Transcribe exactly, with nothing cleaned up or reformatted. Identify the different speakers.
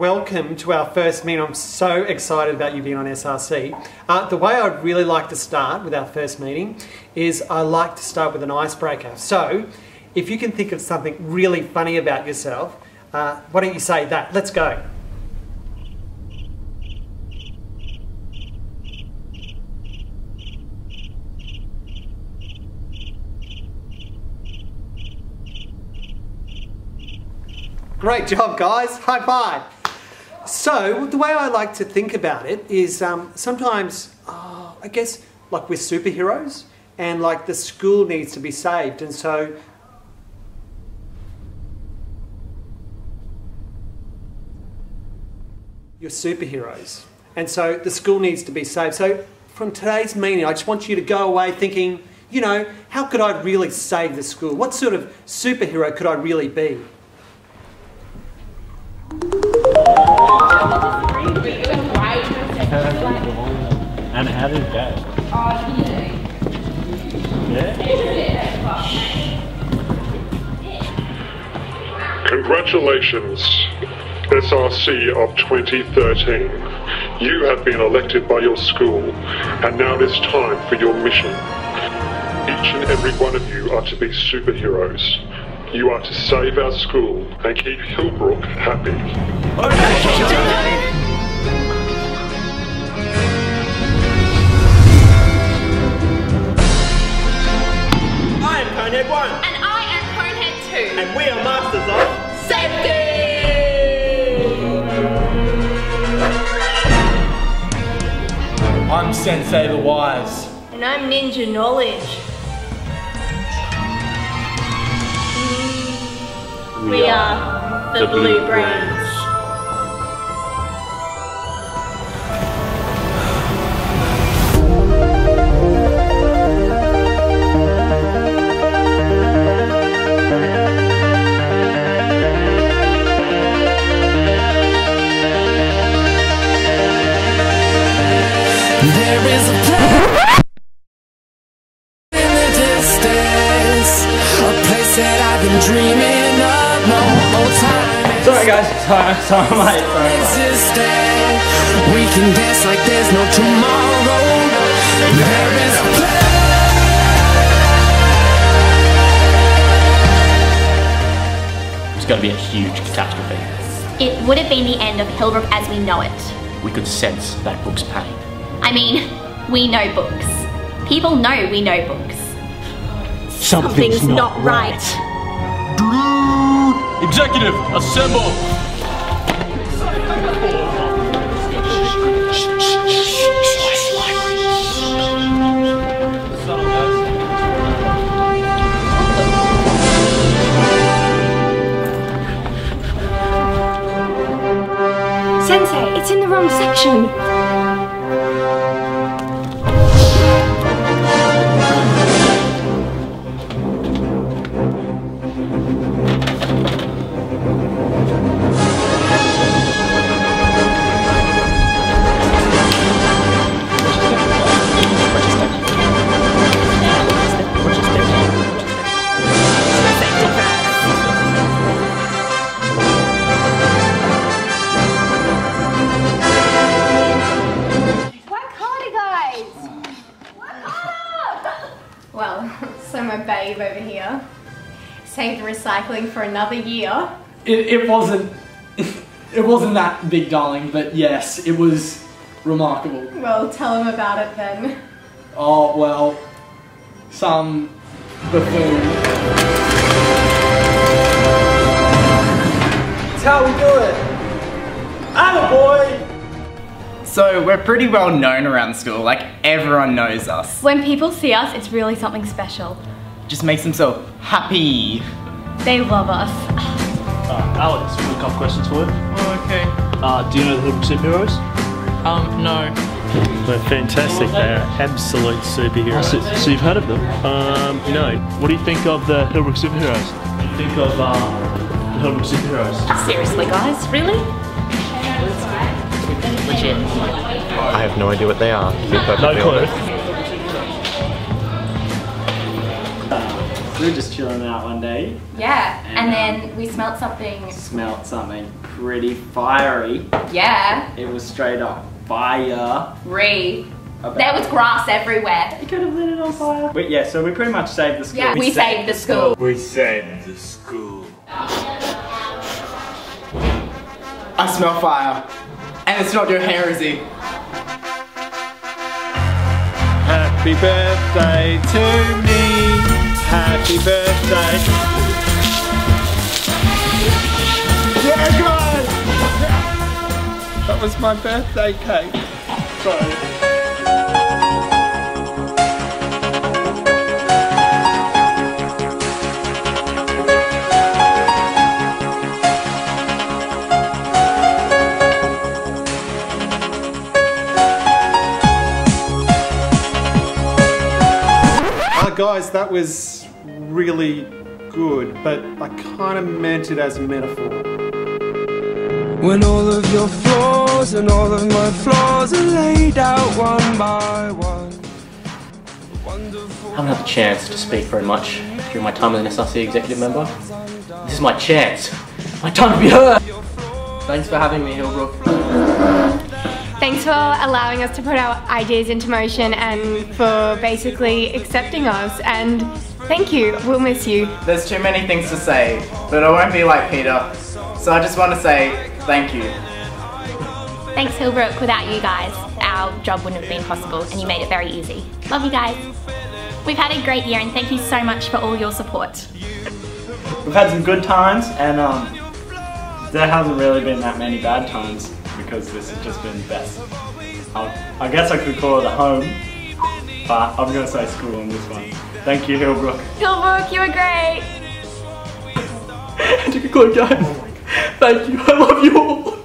Speaker 1: welcome to our first meeting. I'm so excited about you being on S R C. Uh, the way I'd really like to start with our first meeting is I like to start with an icebreaker. So, if you can think of something really funny about yourself, uh, why don't you say that? Let's go. Great job, guys. High five. So, the way I like to think about it is um, sometimes, oh, I guess, like we're superheroes and like the school needs to be saved. And so, you're superheroes. And so the school needs to be saved. So, from today's meeting, I just want you to go away thinking, you know, how could I really save the school? What sort of superhero could I really be?
Speaker 2: And how did it go? Yeah?
Speaker 3: Congratulations, S R C of twenty thirteen. You have been elected by your school, and now it is time for your mission. Each and every one of you are to be superheroes. You are to save our school and keep Hillbrook happy. Okay.
Speaker 4: I am Conehead one.
Speaker 5: And I am Conehead two.
Speaker 4: And we are masters of
Speaker 6: safety! I'm Sensei the Wise.
Speaker 5: And I'm Ninja Knowledge. We are the Blue Brains.
Speaker 7: There is a place in the distance, a place that I've been dreaming of no more time.
Speaker 6: Sorry guys, sorry, sorry I'm late, sorry I'm late.
Speaker 7: We can dance like there's no tomorrow. There is a place.
Speaker 8: It's going to be a huge catastrophe.
Speaker 9: It would have been the end of Hillbrook as we know it.
Speaker 8: We could sense that book's pain.
Speaker 9: I mean, we know books. People know we know books.
Speaker 8: Something's,
Speaker 9: Something's not, not right.
Speaker 8: right. Executive, assemble!
Speaker 5: Sensei, it's in the wrong section. So my babe over here saved recycling for another year.
Speaker 6: It, it wasn't, it wasn't that big, darling, but yes, it was remarkable.
Speaker 5: Well, tell him about it then.
Speaker 6: Oh, well, some buffoon. That's how we do it. Atta boy!
Speaker 10: So we're pretty well known around school, like everyone knows us.
Speaker 5: When people see us, it's really something special.
Speaker 10: Just makes them so happy.
Speaker 5: They love us.
Speaker 2: Uh, Alex, we've got a couple questions for you.
Speaker 11: Oh, okay.
Speaker 2: Uh, do you know the Hillbrook Superheroes?
Speaker 11: Um, no.
Speaker 2: They're fantastic, they're absolute superheroes. So, so you've heard of them? Um, no. What do you think of the Hillbrook Superheroes? What do you think of uh, the Hillbrook Superheroes?
Speaker 9: Seriously, guys? Really?
Speaker 12: I have no idea what they are, to be perfectly
Speaker 2: No clue.
Speaker 12: honest.
Speaker 13: We were just chilling out one day.
Speaker 9: Yeah, and,
Speaker 13: and
Speaker 9: then um, we smelt something.
Speaker 13: Smelt something pretty fiery.
Speaker 9: Yeah.
Speaker 13: It was straight up fire.
Speaker 9: Re. There was grass everywhere.
Speaker 13: You could have lit it on fire. But yeah, so we pretty much saved the school.
Speaker 9: Yeah, we, we saved, saved the school.
Speaker 3: We saved the school.
Speaker 10: I smell fire. And it's not your hair, is he?
Speaker 2: Happy birthday to me. Happy birthday. Yeah, guys! That was my birthday cake. Sorry.
Speaker 1: Guys, that was really good, but I kind of meant it as a metaphor.
Speaker 7: When all of your flaws and all of my flaws are laid out one by one.
Speaker 8: I haven't had the chance to speak very much during my time as an S R C executive member. This is my chance. My time to be heard.
Speaker 10: Thanks for having me, Hillbrook.
Speaker 5: Thanks for allowing us to put our ideas into motion and for basically accepting us, and thank you, we'll miss you.
Speaker 10: There's too many things to say, but I won't be like Peter, so I just want to say thank you.
Speaker 9: Thanks Hillbrook, without you guys, our job wouldn't have been possible and you made it very easy. Love you guys. We've had a great year and thank you so much for all your support.
Speaker 13: We've had some good times and um, there hasn't really been that many bad times, because this has just been the best. I, I guess I could call it a home, but I'm going to say school on this one. Thank you, Hillbrook.
Speaker 5: Hillbrook, you were great!
Speaker 13: To conclude, guys, thank you. I love you all.